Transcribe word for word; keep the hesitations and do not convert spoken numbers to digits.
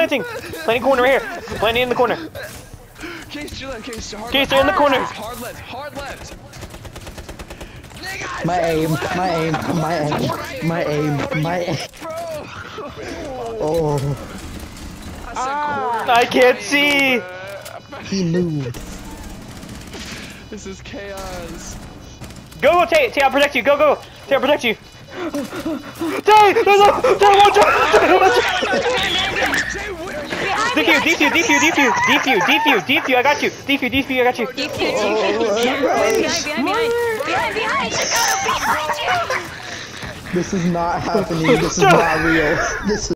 planting. Planting corner right here. Planting in the corner. Case, to your left, Case, hard Case, left. they're in the corner. Hard left, hard left. My aim, my aim, my aim, my aim, my aim. Oh. I can't see. He moved. This is chaos. Go, go, Tay, Tay, I'll protect you. Go, go, Tay, I'll protect you. Tay, no, no, Tay, watch out, Tay, watch out. Defuse, defuse, defuse, defuse, defuse, defuse, defuse, I got you. Defuse, defuse, I got you. Defuse, defuse, defuse. Behind, behind, behind, behind, behind, I got him behind you! This is not happening. This is not real. This is